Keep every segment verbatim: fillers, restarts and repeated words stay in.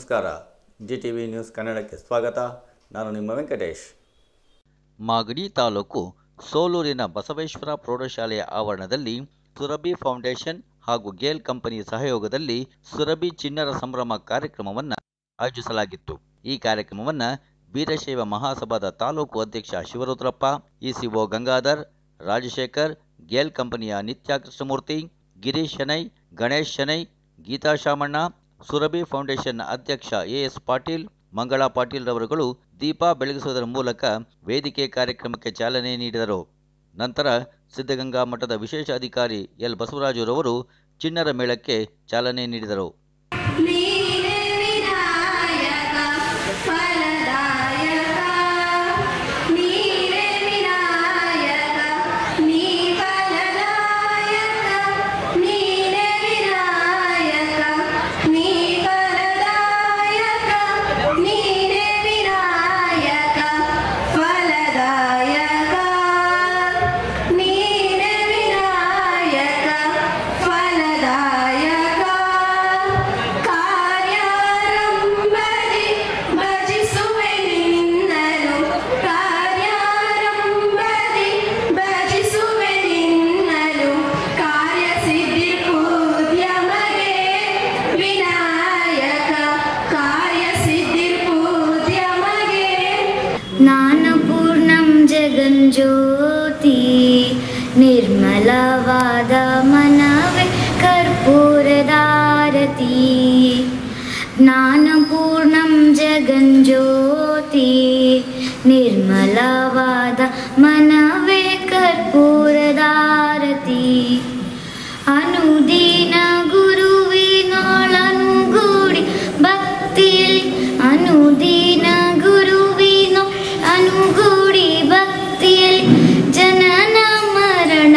ನಮಸ್ಕಾರ. G T V news ಕನ್ನಡಕ್ಕೆ ಸ್ವಾಗತ. ನಾನು ನಿಮ್ಮ ವೆಂಕಟೇಶ್. ಮಾಗಡಿ ತಾಲೂಕು ಸೋಲೂರಿನ ಬಸವೇಶ್ವರ ಪ್ರೌಢಶಾಲೆಯ ಆವರಣದಲ್ಲಿ ಸುರಭಿ ಫೌಂಡೇಶನ್ ಹಾಗೂ ಗೇಲ್ ಕಂಪನಿ ಸಹಯೋಗದಲ್ಲಿ ಸುರಭಿ ಚಿಣ್ಣರ ಸಂಭ್ರಮ ಕಾರ್ಯಕ್ರಮವನ್ನು ಆಯೋಜಿಸಲಾಗಿತ್ತು. ಈ ಕಾರ್ಯಕ್ರಮವನ್ನು ವೀರಶೈವ ಮಹಾಸಭಾದ ತಾಲೂಕು ಅಧ್ಯಕ್ಷ ಶಿವರುದ್ರಪ್ಪ, ಇಸಿಒ ಗಂಗಾಧರ್, ರಾಜಶೇಖರ್, ಗೇಲ್ ಕಂಪನಿಯ ನಿತ್ಯ ಕೃಷ್ಣಮೂರ್ತಿ, ಗಿರೀಶ್ ಶೆಣೈ, ಗಣೇಶ್ ಶೆಣೈ, ಗೀತಾ ಶಾಮಣ್ಣ, ಸುರಭಿ ಫೌಂಡೇಶನ್ ಅಧ್ಯಕ್ಷ ಎಎಸ್ ಪಾಟೀಲ್, ಮಂಗಳಾ ಪಾಟೀಲ್ ರವರುಗಳು ದೀಪ ಬೆಳಗಿಸುವುದರ ಮೂಲಕ ವೇದಿಕೆ ಕಾರ್ಯಕ್ರಮಕ್ಕೆ ಚಾಲನೆ ನೀಡಿದರು. ನಂತರ ಸಿದ್ಧಗಂಗಾ ಮಠದ ವಿಶೇಷ ಅಧಿಕಾರಿ ಎಲ್ ಬಸವರಾಜುರವರು ಚಿಣ್ಣರ ಮೇಳಕ್ಕೆ ಚಾಲನೆ ನೀಡಿದರು. ಜ್ಯೋತಿ ನಿರ್ಮಲವಾದ ಮನವೇ ಕರ್ಪೂರದಾರತಿ. ಜ್ಞಾನಪೂರ್ಣಂ ಜಗಜ್ಯೋತಿ ನಿರ್ಮಲವಾದ ಮನವೇ ಕರ್ಪೂರದಾರತಿ. ಅನುದಿನ ಗುರುವಿನೊಳನುಗೂಡಿ ಭಕ್ತಿಯಲ್ಲಿ ಅನುದಿನ ಗುರುವಿನೊ ಅನುಗೂಡಿ ಭಕ್ತಿಯಲ್ಲಿ ಜನನ ಮರಣ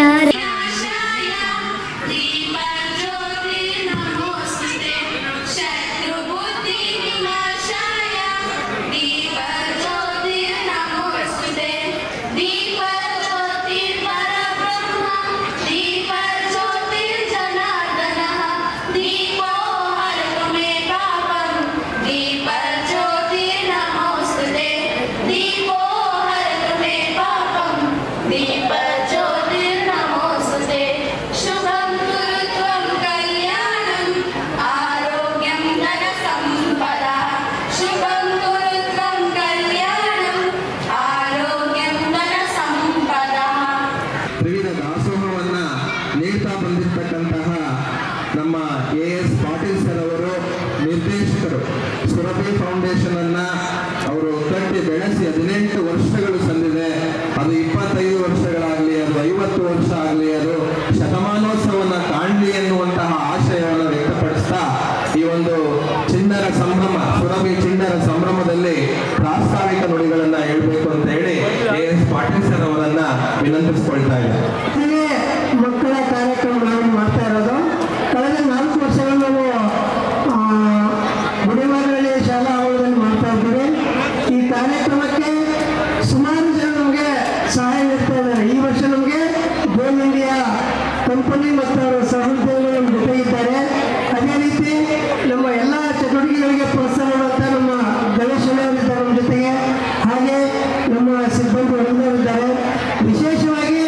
ನಮ್ಮ ಎ ಎಸ್ ಪಾಟೀಲ್ ಸರ್ ಅವರು ನಿರ್ದೇಶಕರು. ಸುರಭಿ ಫೌಂಡೇಶನ್ ಅನ್ನ ಅವರು ಕಟ್ಟಿ ಬೆಳೆಸಿ ಹದಿನೆಂಟು ವರ್ಷಗಳು ಸಂದಿದೆ. ಅದು ಇಪ್ಪತ್ತೈದು ವರ್ಷಗಳಾಗಲಿ, ಅದು ಐವತ್ತು ವರ್ಷ ಆಗಲಿ, ಅದು ಶತಮಾನೋತ್ಸವನ ಕಾಣಲಿ ಎನ್ನುವಂತಹ ಆಶಯವನ್ನು ವ್ಯಕ್ತಪಡಿಸ್ತಾ ಈ ಒಂದು ಚಿಣ್ಣರ ಸಂಭ್ರಮ, ಸುರಭಿ ಚಿಣ್ಣರ ಸಂಭ್ರಮದಲ್ಲಿ ಪ್ರಾಸ್ತಾವಿಕ ನುಡಿಗಳನ್ನ ಹೇಳ್ಬೇಕು ಅಂತ ಹೇಳಿ ಎ ಎಸ್ ಪಾಟೀಲ್ ಸರ್ ಅವರನ್ನ ವಿನಂತಿಸಿಕೊಳ್ತಾ ಇದ್ದಾರೆ. ಮಕ್ಕಳ ಕಾರ್ಯಕ್ರಮಗಳನ್ನು ಮಾಡ್ತಾ ಇರೋದು ಕಳೆದ ನಾಲ್ಕು ವರ್ಷಗಳು ನಾವು ಗುಡಿವಾರಹಳ್ಳಿ ಶಾಲಾ ಆವರಣದಲ್ಲಿ ಮಾಡ್ತಾ ಇದ್ದೀವಿ. ಈ ಕಾರ್ಯಕ್ರಮಕ್ಕೆ ಸುಮಾರು ಜನ ನಮಗೆ ಸಹಾಯ ನೀಡ್ತಾ ಇದ್ದಾರೆ. ಈ ವರ್ಷ ನಮಗೆ ಗೋಲ್ ಇಂಡಿಯಾ ಕಂಪನಿ ಮತ್ತು ಅವರ ಸಹೋದ್ಯೋಗಿಗಳು ನಮ್ಮ ಜೊತೆಗಿದ್ದಾರೆ. ಅದೇ ರೀತಿ ನಮ್ಮ ಎಲ್ಲ ಚಟುವಟಿಕೆಗಳಿಗೆ ಪ್ರೋತ್ಸಾಹ ಮಾಡುವಂಥ ನಮ್ಮ ಗಣೇಶ್ ಅವರಿದ್ದಾರೆ ನಮ್ಮ ಜೊತೆಗೆ. ಹಾಗೆ ನಮ್ಮ ಸಿಬ್ಬಂದಿ ವರ್ಗದವರಿದ್ದಾರೆ. ವಿಶೇಷವಾಗಿ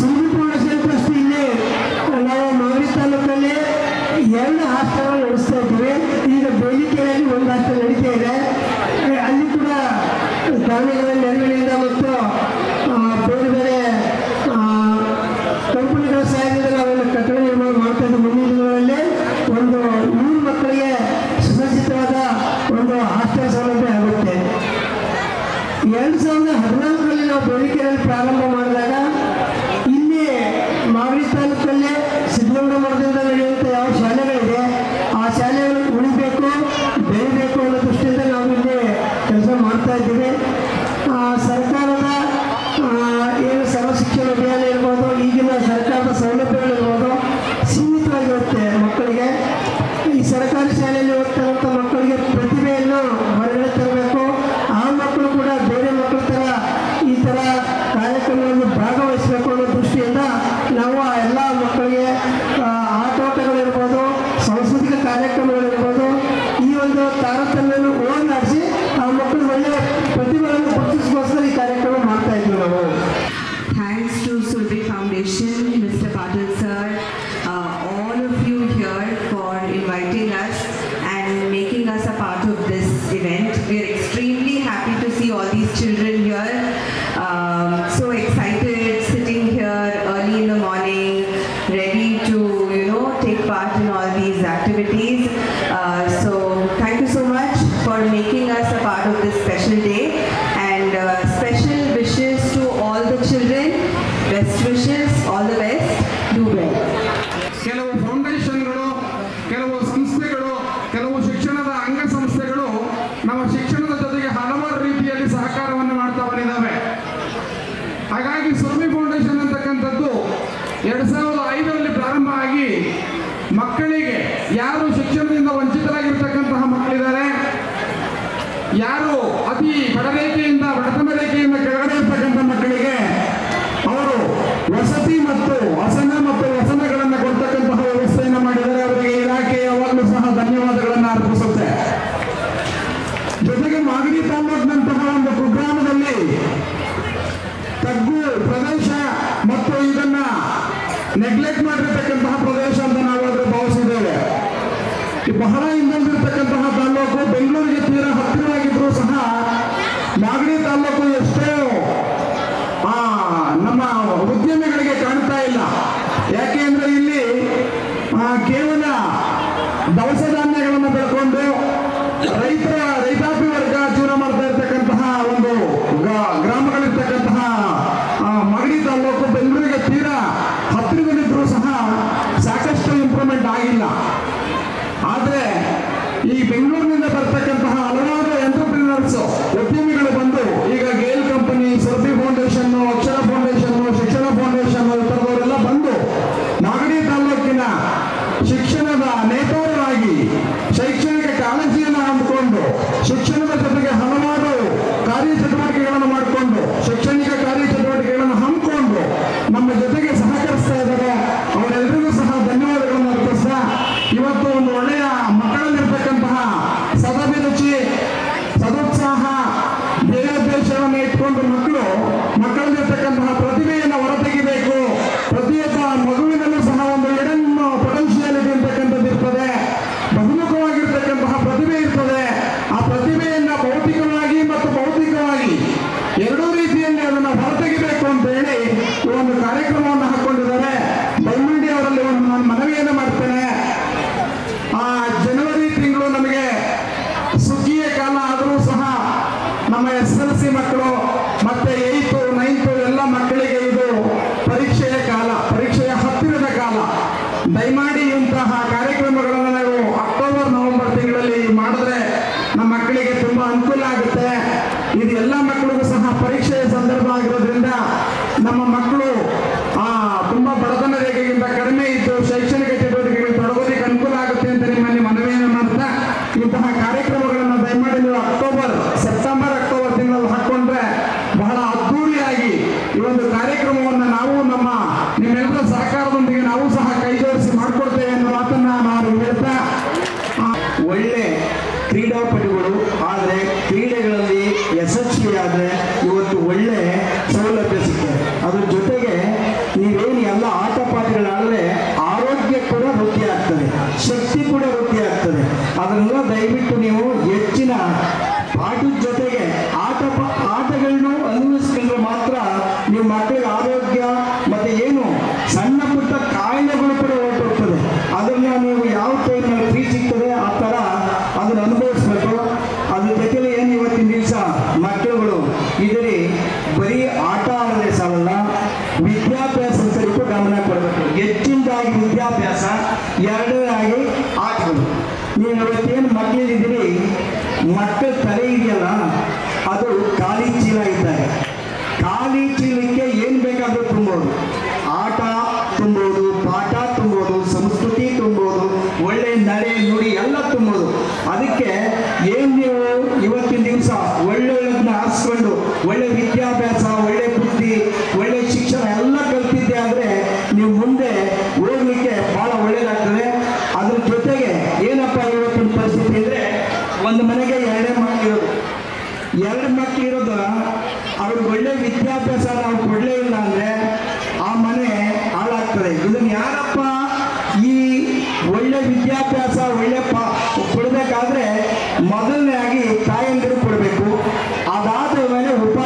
ನಾವು ಮಾಗಡಿ ತಾಲೂಕಲ್ಲಿ ಎರಡು ಹಾಸ್ಟೆಲ್ಗಳು ನಡೆಸ್ತಾ ಇದ್ದೀವಿ. ಈಗ ಬೇಲಿಕೆಯಲ್ಲಿ ಒಂದು ಹಾಸ್ಟೆಲ್ ನಡೀತಾ ಇದೆ. ಅಲ್ಲಿ ಕೂಡ ದಾನಿಗಳ ನೆರವಿನಿಂದ ಮತ್ತು ಬೇರೆ ಬೇರೆ ಕಂಪನಿಗಳ ಸಹಾಯದಿಂದ ನಾವೆಲ್ಲ ಕಟ್ಟಡ ನಿರ್ಮಾಣ ಮಾಡ್ತಾ ಇದ್ದೀವಿ. ಮುಂದಿನ ದಿನಗಳಲ್ಲಿ ಒಂದು ನೂರು ಮಕ್ಕಳಿಗೆ ಸುಸಜ್ಜಿತವಾದ ಒಂದು ಹಾಸ್ಟೆಲ್ ಸೌಲಭ್ಯ ಆಗುತ್ತೆ. ಎರಡು ಸಾವಿರದ ಹದಿನಾಲ್ಕರಲ್ಲಿ ನಾವು ಬೇಲಿಕೆಯಲ್ಲಿ ಪ್ರಾರಂಭ ಮಾಡಿದಾಗ ಇಲ್ಲಿ ಮಾಗಡಿ ತಾಲೂಕಲ್ಲಿ ಸಿದ್ಧಗಂಗಾ ಮಠದಿಂದ ನಡೆಯುವಂಥ ಯಾವ ಶಾಲೆಗಳಿದೆ ಆ ಶಾಲೆಗಳು ಉಳಿಬೇಕು, ಬೆಳಿಬೇಕು ಅನ್ನೋ ದೃಷ್ಟಿಯಿಂದ ನಾವು ಇಲ್ಲಿ ಕೆಲಸ ಮಾಡ್ತಾ ಇದ್ದೀವಿ. ಸರ್ಕಾರದ ಏನು ಸರ್ವ ಶಿಕ್ಷಣ ಅಭಿಯಾನ ಇರ್ಬೋದು, ಈಗಿನ ಸರ್ಕಾರದ ಸೌಲಭ್ಯಗಳಿರ್ಬೋದು ಸೀಮಿತವಾಗಿರುತ್ತೆ ಮಕ್ಕಳಿಗೆ. ಈ ಸರ್ಕಾರಿ ಶಾಲೆಯಲ್ಲಿ ಓದ್ತಾರಂಥ ಮಕ್ಕಳಿಗೆ ಪ್ರತಿಭೆಯನ್ನು ಹೊರಗಡೆ ತರಬೇಕು. ಆ ಮಕ್ಕಳು ಕೂಡ ಬೇರೆ ಮಕ್ಕಳ ಥರ ಈ ಥರ ಕಾರ್ಯಕ್ರಮಗಳಲ್ಲಿ ಭಾಗವಹಿಸಬೇಕು ಅನ್ನೋ ದೃಷ್ಟಿಯಿಂದ ನಾವು ಆ ಎಲ್ಲ ಮಕ್ಕಳಿಗೆ ಆಟೋಟಗಳಿರ್ಬೋದು, ಸಾಂಸ್ಕೃತಿಕ ಕಾರ್ಯಕ್ರಮಗಳಿರ್ಬೋದು children here. Um, so excited, sitting here early in the morning, ready to, you know, take part in all these activities. Uh, so thank you so much for making us a part of this special day, and uh, special wishes to all the children. Best wishes, all the best, do well. ಕೆಲವು ಫೌಂಡೇಶನ್ಗಳು, ಕೆಲವು ಸಂಸ್ಥೆಗಳು, ಕೆಲವು ಶಿಕ್ಷಣದ ಅಂಗಸಂಸ್ಥೆಗಳು ನಮ್ಮ ಶಿಕ್ಷಣದ ಜೊತೆಗೆ ಹಲವಾರು ರೀತಿಯಲ್ಲಿ ಸಹಕಾರವನ್ನು ಮಾಡ್ತಾ ಬಂದಿದ್ದಾವೆ. ಹಾಗಾಗಿ ಸುರಭಿ ಫೌಂಡೇಶನ್ ಅಂತಕ್ಕಂಥದ್ದು ಎರಡು ಸಾವಿರದ ಐದರಲ್ಲಿ ಪ್ರಾರಂಭ ಆಗಿ ಮಕ್ಕಳಿಗೆ, ಯಾರು ಶಿಕ್ಷಣದಿಂದ ವಂಚಿತರಾಗಿರ್ತಕ್ಕಂತಹ ಮಕ್ಕಳಿದ್ದಾರೆ, ಯಾರು ಅತಿ ಬಡರೇಖೆಯಿಂದ ಬಡತನ ರೇಖೆಯಿಂದ ಕೆಳಗಡೆ ಇರ್ತಕ್ಕಂಥ ಮಕ್ಕಳಿಗೆ ಅವರು ವಸತಿ ಮತ್ತು ವಸನ ಮತ್ತು ವಸನಗಳನ್ನು ಕೊಡ್ತಕ್ಕಂತಹ ವ್ಯವಸ್ಥೆಯನ್ನು ಮಾಡಿದರೆ ಅವರಿಗೆ ಇಲಾಖೆ ಯಾವಾಗಲೂ ಸಹ ಧನ್ಯವಾದಗಳನ್ನು ಅರ್ಪಿಸುತ್ತೆ. ಜೊತೆಗೆ ಮಾಗಡಿ ತಾಲೂಕಿನಂತಹ ಒಂದು ಕುಗ್ರಾಮದಲ್ಲಿ ತಗ್ಗು ಪ್ರದೇಶ ಮತ್ತು ಇದನ್ನ ನೆಗ್ಲೆಕ್ಟ್ ಮಾಡಿರ್ತಕ್ಕಂತಹ ಪ್ರದೇಶ ಅಂತ ನಾವಾದರೂ ಭಾವಿಸಿದ್ದೇವೆ. ಬಹಳ ಹಿಂದಿರ್ತಕ್ಕಂತಹ ತಾಲೂಕು, ಬೆಂಗಳೂರಿಗೆ ತೀರ ಹತ್ತಿರವಾಗಿದ್ರೂ ಸಹ ಮಾಗಡಿ ತಾಲೂಕು ಎಷ್ಟೋ ಆ ನಮ್ಮ ಉದ್ಯಮಿಗಳಿಗೆ ಕಾಣ್ತಾ ಇಲ್ಲ. ಯಾಕೆ ಅಂದ್ರೆ ಇಲ್ಲಿ ಕೇವಲ ದವಸ ಧಾನ್ಯಗಳನ್ನು ಬೆಳ್ಕೊಂಡು ರೈತರ ರೈತಾಪಿ ವರ್ಗ ಜೀವನ ಮಾಡ್ತಾ ಇರ್ತಕ್ಕಂತಹ ಒಂದು ಗ್ರಾಮಗಳಿರ್ತಕ್ಕಂತಹ ಮಾಗಡಿ ತಾಲೂಕು ಬೆಂಗಳೂರಿಗೆ ತೀರಾ ಹತ್ತಿರದಲ್ಲಿದ್ರೂ ಸಹ ಸಾಕಷ್ಟು ಇಂಪ್ರೂವ್ಮೆಂಟ್ ಆಗಿಲ್ಲ. ಆದರೆ ಈ ಬೆಂಗಳೂರಿನಿಂದ ಬರ್ತಕ್ಕಂತಹ ಹಲವಾರು ಎಂಟರ್ಪ್ರಿನರ್ಸ್ ಉದ್ಯಮಿಗಳು ಬಂದು ಈಗ GAIL company, Surabhi foundation, Akshara foundation, Shikshana foundation ಇತರದವರೆಲ್ಲ ಬಂದು ಮಾಗಡಿ ತಾಲೂಕಿನ ಶಿಕ್ಷಣದ ನೇತಾರರಾಗಿ ಶೈಕ್ಷಣಿಕ ಕಾಳಜಿಯನ್ನು ಹಮ್ಮಿಕೊಂಡು ಶಿಕ್ಷಣದ ಜೊತೆಗೆ ಹಲವಾರು ಕಾರ್ಯಚಟುವಟಿಕೆಗಳನ್ನು ಮಾಡಿಕೊಂಡು ಶೈಕ್ಷಣಿಕ ಕಾರ್ಯಚಟುವಟಿಕೆಗಳನ್ನು ಹಮ್ಮಿಕೊಂಡು ನಮ್ಮ ಜೊತೆಗೆ ಸಹಕರಿಸ್ತಾ ಇದ್ದಾರೆ. ಅವರೆಲ್ಲರಿಗೂ ಸಹ ಧನ್ಯವಾದಗಳನ್ನು ಅರ್ಪಿಸ್ತಾ, ಇವತ್ತು ಒಂದು ಒಳ್ಳೆಯ ಮಕ್ಕಳಲ್ಲಿರ್ತಕ್ಕಂತಹ ಸದಭಿರುಚಿ, ಸದೋತ್ಸಾಹ, ಧ್ಯೇಯೋದ್ದೇಶವನ್ನು ಇಟ್ಕೊಂಡು ಮಕ್ಕಳು ಮಕ್ಕಳಲ್ಲಿರ್ತಕ್ಕಂತಹ ಪ್ರತಿಭೆಯನ್ನು ಹೊರತೆಗಿಬೇಕು. ಪ್ರತಿಯೊಬ್ಬ ಮಗುವಿನಲ್ಲೂ ಸಹ ಒಂದು ಹಿಡನ್ ಪೊಟೆನ್ಷಿಯಾಲಿಟಿ ಅಂತಕ್ಕಂಥದ್ದು ಇರ್ತದೆ, ಬಹುಮುಖವಾಗಿರ್ತಕ್ಕಂತಹ ಪ್ರತಿಭೆ ಇರ್ತದೆ. ಆ ಪ್ರತಿಭೆಯನ್ನ ಭೌತಿಕವಾಗಿ ಮತ್ತು ಭೌತಿಕವಾಗಿ ಎರಡೂ ರೀತಿಯಲ್ಲಿ ಅದನ್ನು ಹೊರತೆಗಿಬೇಕು ಅಂತ ಹೇಳಿ ಈ ಒಂದು ಕಾರ್ಯಕ್ರಮವನ್ನು ಹಾಕೊಂಡಿದ್ದಾರೆ. ಬೈಮಂಡಿ ಅವರಲ್ಲಿ ಒಂದು ನಾನು ಮನವಿಯನ್ನು ಮಾಡ್ತೇನೆ. ಆ ಜನವರಿ ತಿಂಗಳು ನಮಗೆ ಸುಗ್ಗಿಯ ಕಾಲ ಆದರೂ ಸಹ ನಮ್ಮ ಎಸ್ ಎಲ್ ಸಿ ಮಕ್ಕಳು ಮತ್ತೆ ಏಯ್ತು ನೈನ್ತು ಎಲ್ಲ ಮಕ್ಕಳಿಗೆ ಇದು ಪರೀಕ್ಷೆಯ ಕಾಲ, ಪರೀಕ್ಷೆಯ ಹತ್ತಿರದ ಕಾಲ. ದಯಮಾಡಿ ಇಂತಹ ಕಾರ್ಯಕ್ರಮಗಳನ್ನು ನಾವು ಅಕ್ಟೋಬರ್ ನವೆಂಬರ್ ತಿಂಗಳಲ್ಲಿ ಮಾಡಿದ್ರೆ ನಮ್ಮ ಮಕ್ಕಳಿಗೆ ತುಂಬಾ ಅನುಕೂಲ ಆಗುತ್ತೆ. ಇದು ಎಲ್ಲ ಮಕ್ಕಳಿಗೂ ಸಹ ಪರೀಕ್ಷೆಯ ಸಂದರ್ಭ ಆಗಿರೋದ್ರಿಂದ ನಮ್ಮ ಮಕ್ಕಳು ಆ ತುಂಬಾ ಬಡತನ ರೇಖೆಗಿಂತ ಕಡಿಮೆ ಇದ್ದು ಶೈಕ್ಷಣಿಕ ಚಟುವಟಿಕೆಗಳಿಗೆ ತೊಡಗೋದಕ್ಕೆ ಅನುಕೂಲ ಆಗುತ್ತೆ ಅಂತ ನಿಮ್ಮಲ್ಲಿ ಮನವಿಯನ್ನು ಮಾಡ್ತಾ, ಇಂತಹ ಕಾರ್ಯಕ್ರಮಗಳನ್ನು ದಯಮಾಡಿ ನೀವು ಅಕ್ಟೋಬರ್ ಸೆಪ್ಟೆಂಬರ್ ಅಕ್ಟೋಬರ್ ತಿಂಗಳಲ್ಲಿ ಹಾಕೊಂಡ್ರೆ ಬಹಳ ಅದ್ಧೂರಿಯಾಗಿ ಈ ಒಂದು ಕಾರ್ಯಕ್ರಮವನ್ನು ನಾವು ನಮ್ಮ ನಿಮ್ಮೆಲ್ಲರ ಸಹಕಾರದೊಂದಿಗೆ ನಾವು ಸಹ ಕೈ ಜೋಡಿಸಿ ಮಾಡಿಕೊಡ್ತೇವೆ ಅನ್ನೋ ಮಾತನ್ನ ನಾವು ಹೇಳ್ತಾ, ಒಳ್ಳೆ ಕ್ರೀಡಾಪಟುಗಳು ಆದರೆ ಕ್ರೀಡೆಗಳಲ್ಲಿ ಯಶಸ್ವಿಯಾದರೆ ಇವತ್ತು ಒಳ್ಳೆ ಸೌಲಭ್ಯ ಸಿಗ್ತದೆ. ಅದ್ರ ಜೊತೆಗೆ ನೀವೇನು ಎಲ್ಲ ಆಟ ಪಾಠಗಳಾದರೆ ಆರೋಗ್ಯ ಕೂಡ ವೃದ್ಧಿ ಆಗ್ತದೆ, ಶಕ್ತಿ ಕೂಡ ವೃದ್ಧಿ ಆಗ್ತದೆ. ಅದನ್ನೆಲ್ಲ ದಯವಿಟ್ಟು ನೀವು ಹೆಚ್ಚಿನ ಪಾಠದ ಜೊತೆಗೆ ಆಟ ಆಟಗಳನ್ನು ಅನ್ವಯಿಸ್ಕೊಂಡ್ರೆ ಮಾತ್ರ ನೀವು ಮಕ್ಕಳಿಗೆ ಆರೋಗ್ಯ ಮತ್ತೆ ಏನು ಸಣ್ಣ ಪುಟ್ಟ ಕಾಯಿಲೆಗಳು ಕೂಡ ಹೊರಟೋಗ್ತದೆ. ಅದನ್ನ ನೀವು ಯಾವ ಟೈಮ್ನಲ್ಲಿ ಫ್ರೀ ಸಿಗ್ತದೆ ಆ ಥರ ಅದನ್ನು ಅನುಭವಿಸ್ಬೇಕು. ಅದ್ರ ಜೊತೆಲಿ ಏನು ಇವತ್ತಿನ ದಿವಸ ಮಕ್ಕಳುಗಳು ಇದರಲ್ಲಿ ಬರೀ ಆಟ ಆಡೋದೇ ಸಾಲಲ್ಲ, ವಿದ್ಯಾಭ್ಯಾಸದ ಕಡೆಗೂ ಗಮನ ಕೊಡಬೇಕು. ಹೆಚ್ಚಿನದಾಗಿ ವಿದ್ಯಾಭ್ಯಾಸ, ಎರಡನೇದಾಗಿ ಆಟಗಳು. ನೀವು ಇವತ್ತೇನು ಮಕ್ಕಳಿದ್ದೀರಿ, ಮಕ್ಕಳ ತಲೆ ಇದೆಯಲ್ಲ ಅದು ಖಾಲಿ ಚೀಲ ಇದ್ದಾಗ, ಖಾಲಿ ಚೀಲಕ್ಕೆ ಏನು ಬೇಕಾದರೂ ತುಂಬೋದು. ಆಟ ತುಂಬೋದು, ಪಾಠ ತುಂಬೋದು, ಸಂಸ್ಕೃತಿ ತುಂಬೋದು, ಒಳ್ಳೆ ನಡೆ ನುಡಿ ಎಲ್ಲ ತುಂಬೋದು. ಅದಕ್ಕೆ ಏನು ನೀವು ಇವತ್ತಿನ ದಿವಸ ಒಳ್ಳೆಯದನ್ನ ಆರಿಸ್ಕೊಂಡು ಒಳ್ಳೆ ವಿದ್ಯಾಭ್ಯಾಸ, ಒಳ್ಳೆ ಬುದ್ಧಿ, ಒಳ್ಳೆ ಶಿಕ್ಷಣ ಎಲ್ಲ ಕಲ್ತಿದ್ದೆ ಆದರೆ ನೀವು ಮುಂದೆ ಹೋಗ್ಲಿಕ್ಕೆ ಭಾಳ ಒಳ್ಳೇದಾಗ್ತದೆ. ಅದ್ರ ಜೊತೆಗೆ ಏನಪ್ಪ ಇವತ್ತಿನ ಪರಿಸ್ಥಿತಿ ಅಂದರೆ, ಒಂದು ಮನೆಗೆ ಎರಡೇ ಮಕ್ಕಳಿರೋದು, ಎರಡು ಮಕ್ಕಳಿರೋದು ಅವ್ರಿಗೆ ಒಳ್ಳೆ ವಿದ್ಯಾಭ್ಯಾಸ ನಾವು ಕೊಡಲೇ ಇಲ್ಲ ಅಂದರೆ ಆ ಮನೆ ಹಾಳಾಗ್ತದೆ. ಇದನ್ನು ಯಾರಪ್ಪ ಈ ಒಳ್ಳೆ ವಿದ್ಯಾಭ್ಯಾಸ ಒಳ್ಳೆ ಪಾ ಕೊಡಬೇಕಾದ್ರೆ ಮೊದಲನೇ ಆಗಿ ತಾಯಂದಿರು ಕೊಡಬೇಕು. ಅದಾದ ಮೇಲೆ ಉಪ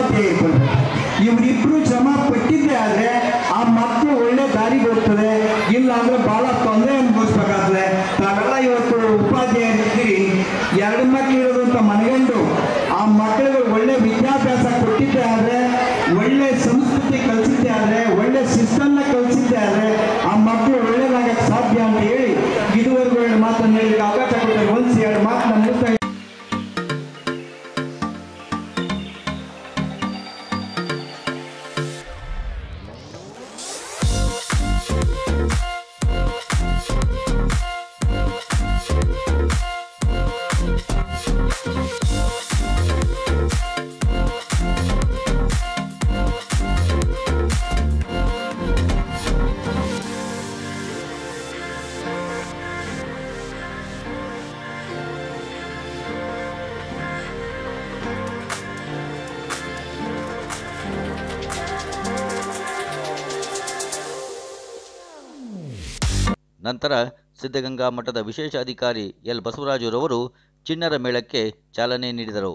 ನಂತರ ಸಿದ್ಧಗಂಗಾ ಮಠದ ವಿಶೇಷ ಅಧಿಕಾರಿ ಎಲ್ ಬಸವರಾಜುರವರು ಚಿಣ್ಣರ ಮೇಳಕ್ಕೆ ಚಾಲನೆ ನೀಡಿದರು.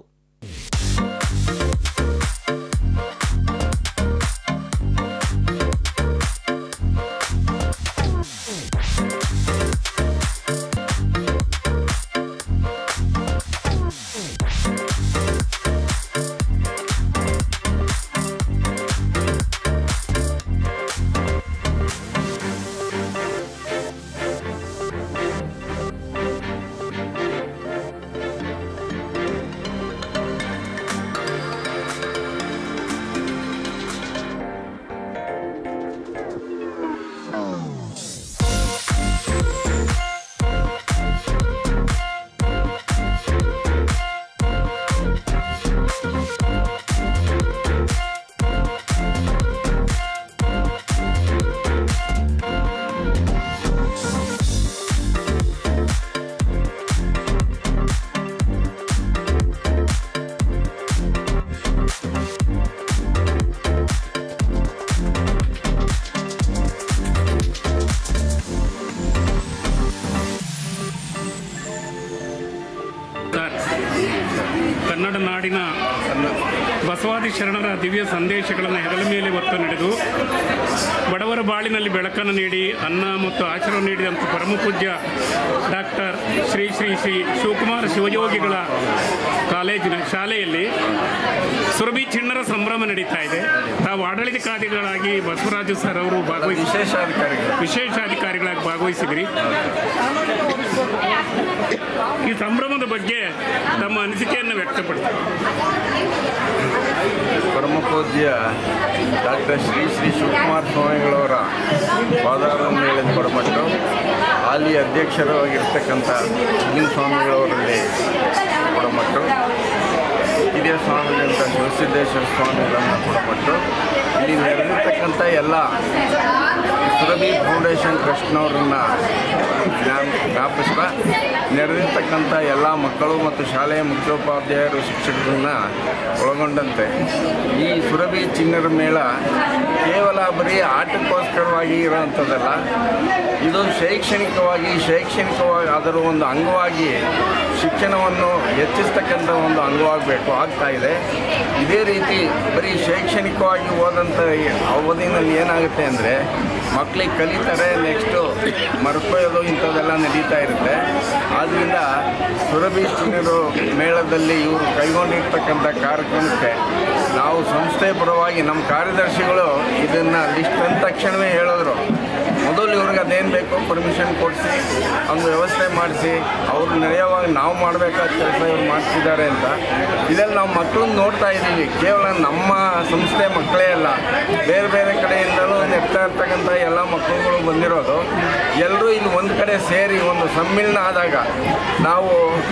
ಕನ್ನಡ ನಾಡಿನ ಬಸವಾದಿ ಶರಣರ ದಿವ್ಯ ಸಂದೇಶಗಳನ್ನು ಹೆಗಲ ಮೇಲೆ ಹೊತ್ತು ನಡೆದು ಬಡವರ ಬಾಳಿನಲ್ಲಿ ಬೆಳಕನ್ನು ನೀಡಿ ಅನ್ನ ಮತ್ತು ಆಶೀರ್ವಾದ ನೀಡಿದಂಥ ಪರಮಪೂಜ್ಯ ಡಾಕ್ಟರ್ ಶ್ರೀ ಶ್ರೀ ಶ್ರೀ ಶಿವಕುಮಾರ ಶಿವಯೋಗಿಗಳ ಕಾಲೇಜಿನ ಶಾಲೆಯಲ್ಲಿ ಸುರಭಿ ಚಿಣ್ಣರ ಸಂಭ್ರಮ ನಡೀತಾ ಇದೆ. ತಾವು ಆಡಳಿತಾಧಿಕಾರಿಗಳಾಗಿ ಬಸವರಾಜು ಸರ್ ಅವರು ಭಾಗವಹಿಸಿ ವಿಶೇಷಾಧಿಕಾರಿಗಳು ವಿಶೇಷಾಧಿಕಾರಿಗಳಾಗಿ ಭಾಗವಹಿಸಿದ್ರಿ. ಈ ಸಂಭ್ರಮದ ಬಗ್ಗೆ ತಮ್ಮ ಅನಿಸಿಕೆಯನ್ನು ವ್ಯಕ್ತಪಡಿಸಿದರು. ಪರಮಪೂಜ್ಯ ಡಾಕ್ಟರ್ ಶ್ರೀ ಶ್ರೀ ಶಿವಕುಮಾರ ಸ್ವಾಮಿಗಳವರ ಪಾದಾರ ಮೇಳದ ಕೊಡಮಟ್ಟು ಹಾಲಿ ಅಧ್ಯಕ್ಷರಾಗಿರ್ತಕ್ಕಂಥ ಲಿಂಗ ಸ್ವಾಮಿಗಳವರಲ್ಲಿ ಕೊಡಮಟ್ಟು ಹಿರಿಯ ಸ್ವಾಮಿಗಳಂತ ಶಿವಸಿದ್ದೇಶ್ವರ ಸ್ವಾಮಿಗಳನ್ನು ಕೊಡಮಟ್ಟು ಇಲ್ಲಿ ನೆರೆದಿರ್ತಕ್ಕಂಥ ಎಲ್ಲ ಸುರಭಿ ಫೌಂಡೇಶನ್ ಟ್ರಸ್ಟ್ನವ್ರನ್ನ ಜ್ಞಾಪಿಸ್ತಾ ನೆರೆದಿರ್ತಕ್ಕಂಥ ಎಲ್ಲ ಮಕ್ಕಳು ಮತ್ತು ಶಾಲೆಯ ಮುಖ್ಯೋಪಾಧ್ಯಾಯರು ಶಿಕ್ಷಕರನ್ನ ಒಳಗೊಂಡಂತೆ ಈ ಸುರಭಿ ಚಿಣ್ಣರ ಮೇಳ ಕೇವಲ ಬರೀ ಆಟಕ್ಕೋಸ್ಕರವಾಗಿ ಇರೋವಂಥದ್ದಲ್ಲ, ಇದು ಶೈಕ್ಷಣಿಕವಾಗಿ ಶೈಕ್ಷಣಿಕವಾಗಿ ಅದರ ಒಂದು ಅಂಗವಾಗಿ ಶಿಕ್ಷಣವನ್ನು ಹೆಚ್ಚಿಸ್ತಕ್ಕಂಥ ಒಂದು ಅಂಗವಾಗಬೇಕು ಆಗ್ತಾ ಇದೆ. ಇದೇ ರೀತಿ ಬರೀ ಶೈಕ್ಷಣಿಕವಾಗಿ ಹೋದಂಥ ಅವಧಿನಲ್ಲಿ ಏನಾಗುತ್ತೆ ಅಂದರೆ ಮಕ್ಕಳಿಗೆ ಕಲಿತಾರೆ, ನೆಕ್ಸ್ಟು ಮರ್ಕೊಯೋದು ಇಂಥದ್ದೆಲ್ಲ ನಡೀತಾ ಇರುತ್ತೆ. ಆದ್ದರಿಂದ ಸುರಭಿ ಚಿಣ್ಣರು ಮೇಳದಲ್ಲಿ ಇವರು ಕೈಗೊಂಡಿರ್ತಕ್ಕಂಥ ಕಾರ್ಯಕ್ರಮಕ್ಕೆ ನಾವು ಸಂಸ್ಥೆ ಪರವಾಗಿ ನಮ್ಮ ಕಾರ್ಯದರ್ಶಿಗಳು ಇದನ್ನು ಲಿಸ್ಟ್ ಅಂದ ತಕ್ಷಣವೇ ಹೇಳಿದ್ರು, ಮೊದಲು ಇವ್ರಿಗೆ ಅದೇನು ಬೇಕೋ ಪರ್ಮಿಷನ್ ಕೊಡಿಸಿ ಒಂದು ವ್ಯವಸ್ಥೆ ಮಾಡಿಸಿ ಅವರು ನಡೆಯುವಾಗ ನಾವು ಮಾಡಬೇಕಾದ ಕೆಲಸ ಇವ್ರು ಮಾಡ್ತಿದ್ದಾರೆ ಅಂತ. ಇದರಲ್ಲಿ ನಾವು ಮಕ್ಕಳನ್ನ ನೋಡ್ತಾ ಇದ್ದೀವಿ. ಕೇವಲ ನಮ್ಮ ಸಂಸ್ಥೆ ಮಕ್ಕಳೇ ಅಲ್ಲ, ಬೇರೆ ಬೇರೆ ಕಡೆಯಿಂದಲೂ ನೆಡ್ತಾ ಇರ್ತಕ್ಕಂಥ ಎಲ್ಲ ಮಕ್ಕಳುಗಳು ಬಂದಿರೋದು. ಎಲ್ಲರೂ ಇಲ್ಲಿ ಒಂದು ಕಡೆ ಸೇರಿ ಒಂದು ಸಮ್ಮಿಲನ ಆದಾಗ ನಾವು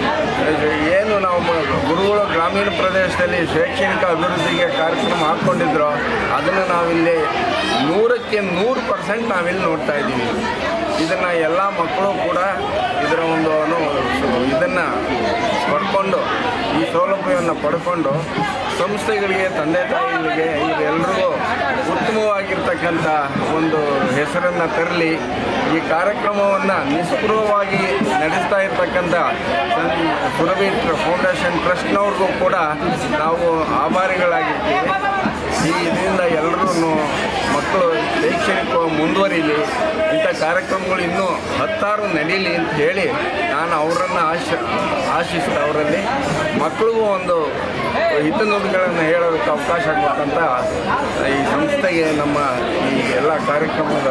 ಏನು ನಾವು ಗುರುಗಳು ಗ್ರಾಮೀಣ ಪ್ರದೇಶದಲ್ಲಿ ಶೈಕ್ಷಣಿಕ ಅಭಿವೃದ್ಧಿಗೆ ಕಾರ್ಯಕ್ರಮ ಹಾಕ್ಕೊಂಡಿದ್ರು ಅದನ್ನು ನಾವಿಲ್ಲಿ ನೂರಕ್ಕೆ ನೂರು ಪರ್ಸೆಂಟ್ ನಾವಿಲ್ಲಿ ನೋಡ್ತಾ ಇದ್ದೀವಿ. ಇದನ್ನು ಎಲ್ಲ ಮಕ್ಕಳು ಕೂಡ ಇದರ ಒಂದು ಇದನ್ನು ಪಡ್ಕೊಂಡು ಈ ಸೌಲಭ್ಯವನ್ನು ಪಡ್ಕೊಂಡು ಸಂಸ್ಥೆಗಳಿಗೆ ತಂದೆ ತಾಯಿಗಳಿಗೆ ಇವರೆಲ್ಲರಿಗೂ ಉತ್ತಮವಾಗಿರ್ತಕ್ಕಂಥ ಒಂದು ಹೆಸರನ್ನು ತರಲಿ. ಈ ಕಾರ್ಯಕ್ರಮವನ್ನು ನಿಸ್ಪೃಹವಾಗಿ ನಡೆಸ್ತಾ ಇರ್ತಕ್ಕಂಥ ಸುರಭಿ ಫೌಂಡೇಶನ್ ಟ್ರಸ್ಟ್ನವ್ರಿಗೂ ಕೂಡ ನಾವು ಆಭಾರಿಗಳಾಗಿರ್ತೀವಿ. ಈ ಇದರಿಂದ ಎಲ್ಲರೂ ಮಕ್ಕಳು ಶೈಕ್ಷಣಿಕವಾಗಿ ಮುಂದುವರಿಲಿ, ಇಂಥ ಕಾರ್ಯಕ್ರಮಗಳು ಇನ್ನೂ ಹತ್ತಾರು ನಡೀಲಿ ಅಂತ ಹೇಳಿ ನಾನು ಅವರನ್ನು ಆಶ ಆಶಿಸ್ತಾ ಅವರಲ್ಲಿ ಮಕ್ಕಳಿಗೂ ಒಂದು ಹಿತನುಡಿಗಳನ್ನು ಹೇಳೋದಕ್ಕೆ ಅವಕಾಶ ಆಗಬೇಕಂತ ಈ ಸಂಸ್ಥೆಗೆ ನಮ್ಮ ಈ ಎಲ್ಲ ಕಾರ್ಯಕ್ರಮದ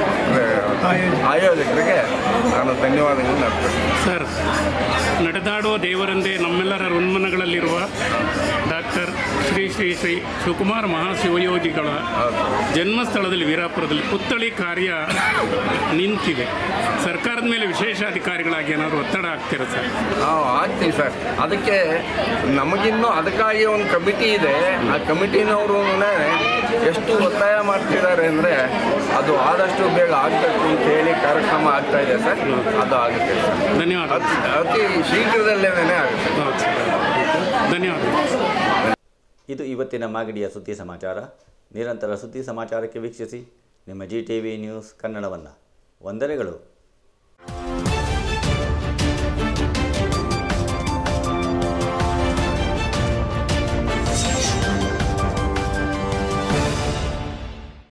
ಆಯೋಜಕರಿಗೆ ನಾನು ಧನ್ಯವಾದಗಳನ್ನು ಅರ್ಪಿಸ್ತೀನಿ. ಸರ್, ನಡೆದಾಡುವ ದೇವರಂದೇ ನಮ್ಮೆಲ್ಲರ ಹೃನ್ಮನಗಳಲ್ಲಿರುವ ಡಾಕ್ಟರ್ ಶ್ರೀ ಶ್ರೀ ಶ್ರೀ ಶಿವಕುಮಾರ ಮಹಾಶಿವಯೋಗಿಗಳ ಜನ್ಮಸ್ಥಳದಲ್ಲಿ ವೀರಾಪುರದಲ್ಲಿ ಪುತ್ಥಳಿ ಕಾರ್ಯ ನಿಂತಿದೆ. ಸರ್ಕಾರದ ಮೇಲೆ ವಿಶೇಷಾಧಿಕಾರಿಗಳಾಗಿ ಏನಾದರೂ ಒತ್ತಡ ಆಗ್ತೀರಾ ಸರ್? ನಾವು ಆಗ್ತೀವಿ ಸರ್. ಅದಕ್ಕೆ ನಮಗಿನ್ನೂ ಅದಕ್ಕಾಗಿ ಒಂದು ಕಮಿಟಿ ಇದೆ. ಆ ಕಮಿಟಿನವರು ಎಷ್ಟು ಒತ್ತಾಯ ಮಾಡ್ತಿದ್ದಾರೆ ಅಂದರೆ ಅದು ಆದಷ್ಟು ಬೇಗ ಆಗಬೇಕು ಅಂತ ಹೇಳಿ ಕಾರ್ಯಕ್ರಮ ಆಗ್ತಾ ಇದೆ ಸರ್. ಅದು ಆಗುತ್ತೆ ಸರ್. ಧನ್ಯವಾದ. ಅತಿ ಶೀಘ್ರದಲ್ಲೇನೇ ಆಗುತ್ತೆ. ಧನ್ಯವಾದ. ಇದು ಇವತ್ತಿನ ಮಾಗಡಿಯ ಸುದ್ದಿ ಸಮಾಚಾರ. ನಿರಂತರ ಸುದ್ದಿ ಸಮಾಚಾರಕ್ಕೆ ವೀಕ್ಷಿಸಿ ನಿಮ್ಮ ಜಿ ಟಿ ವಿ ನ್ಯೂಸ್ ಕನ್ನಡವನ್ನು. ವಂದನೆಗಳು.